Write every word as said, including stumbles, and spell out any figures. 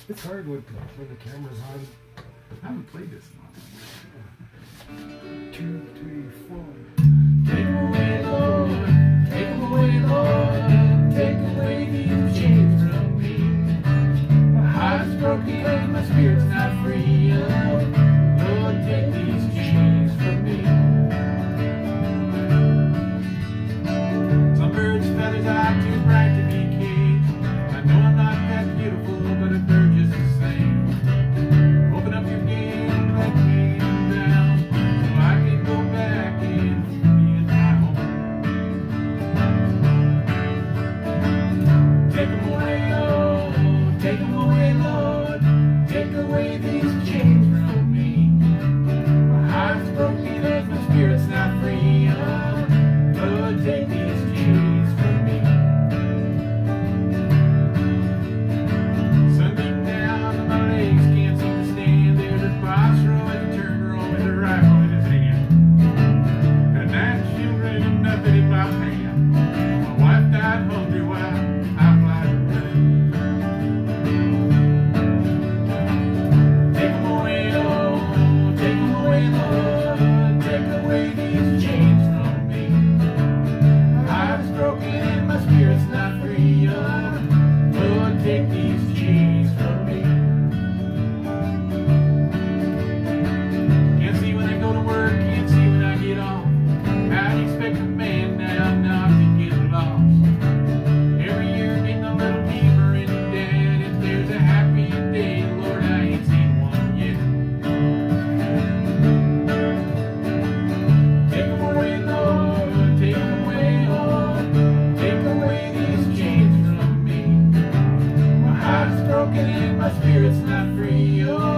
It's hard when, when the camera's on. I haven't played this in a long time. Two, three, four. Take away, Lord, take away, Lord, take away these chains from me. My heart's broken and my spirit's not free. Oh, Lord, take these chains from me. Some birds' feathers are too bright to be caged. I know I'm not that beautiful, but they're just the same. Open up your gate and let me down, so I can go back and be at my home. Take them away, Lord, take them away, Lord, take away these chains from me. My heart's broken and my spirit's not free. Oh, Lord, take these chains from me. Sun beat down and my legs can't seem to stand. There's a box row and a turn row with a rifle in his hand. And nine children and nothing in my pan. My wife died hungry while I fly away. Take them away, Lord, take them away, Lord, take away these chains from me. My heart's broken and my spirit's not free. Oh, Lord, take these chains from me. Can't see when I go to work, can't see when I get off. How do you expect a man now not to get lost? Every year getting a little deeper in debt. If there's a happy day, Lord, I ain't seen one yet. Take them away, Lord, take them away, Lord, take away these chains from me. My heart's broken and my spirit's not free. Oh,